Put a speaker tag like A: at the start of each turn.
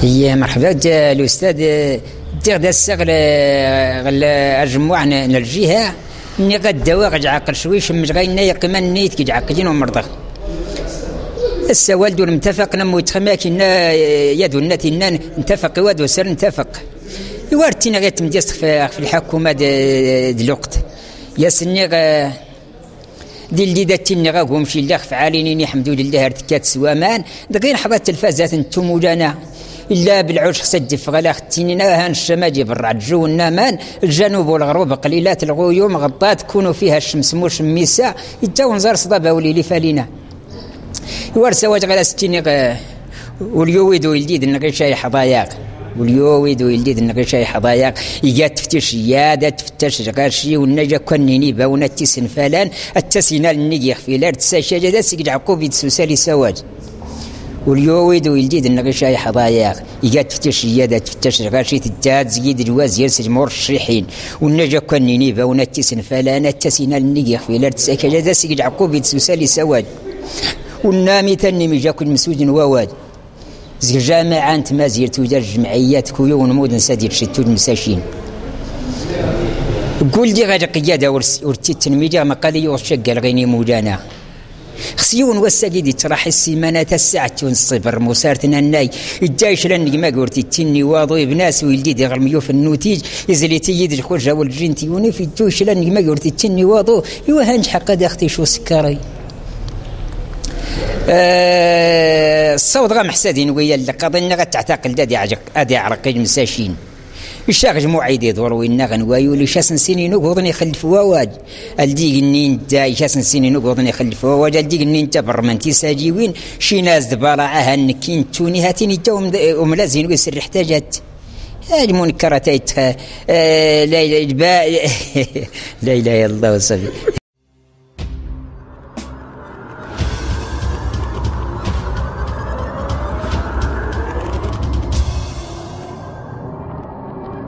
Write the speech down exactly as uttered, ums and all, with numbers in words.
A: هي مرحبا الاستاذ تغدا السغل الجموع الجهه ني غدا واغ عاقل شويش مش غاينا يقمن نيت كي عاقلين ومرضى السوالد المتفق نمو يتخماكنا يدو النتي نتفق وادو سر نتفق يوارتينا غير تمديس في الحكومه دلوقت يا سني دي اللي داتيني غاكم شي الله فعالين الحمد لله ارتكات سوامان دقين حضات التلفازات انتم ولانا الا بالعوش سجف غلا ختينينا هان الشماجي بالرعد جو النامان الجنوب والغرب قليلات الغيوم غطات كونوا فيها الشمس موش ميسا يتاو نزار صدابه وليلي فالينا يوارسا واج غلا ستيني واليويد ويلديد النغي شاي حضاياق واليويد ويلديد النغي شاي حضاياق يجا تفتش ياده تفتش غاشي والنجا كنيني باونا تيسن فلان التسينا النيغ في الارض ساشاجه داس يعقوب يتسوسالي سواج واليويد ويلديد النغي شاي حضاياق يجا تفتش ياده تفتش غاشي تداد زيد الواز يرسج مرشحين والنجا كنيني باونا تيسن فلان التسينا النيغ في الارض ساشاجه داس يعقوب يتسوسالي سواج والنامي تاني ميجاكل مسوج وواد زي جامعة انت ما زيرت ودار جمعيات كويون مودن سادير شتود مساشين قول دي غير قيادة ورتي التنمية مقالي وشقل غيني مولانا خسيون وساقيدي تراح السيمانة الساعة ونصبر مسارتنا الناي الجايش لاني ما قلتي تني واضوي بناس ويلدي غرميو في النوتيج يزلي تيد الخرجة والجنتي وني في التوش لاني ما قلتي تني واضو يوهنج حقا اختي شو سكري أه الصوت غا محسدين ويا اللي قضينا غتعتقل دادي عجق ادي عرقي مساشين الشاغ موعيدي دور وين غنوايو لي شاسن سنين وغضني يخلف واواج الديق النين دا شاسن سنين وغضني يخلف واواج الديق النين تبرمنتي ساجيوين شي ناس دبارعها نكين توني هاتيني توم وملازين ويسر احتاجت هذه منكرات أه لا لا لا اله الا الله وصفي